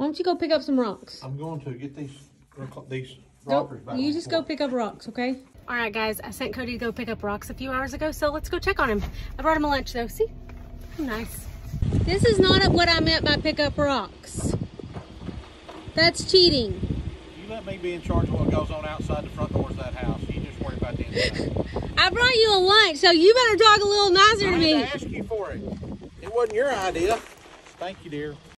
Why don't you go pick up some rocks? I'm going to get these Go, rockers back. you just go pick up rocks, okay? All right, guys, I sent Cody to go pick up rocks a few hours ago, so let's go check on him. I brought him a lunch, though. See? How nice. This is not what I meant by pick up rocks. That's cheating. You let me be in charge of what goes on outside the front doors of that house. You just worry about the inside. I brought you a lunch, so you better talk a little nicer to me. I had to ask you for it. It wasn't your idea. Thank you, dear.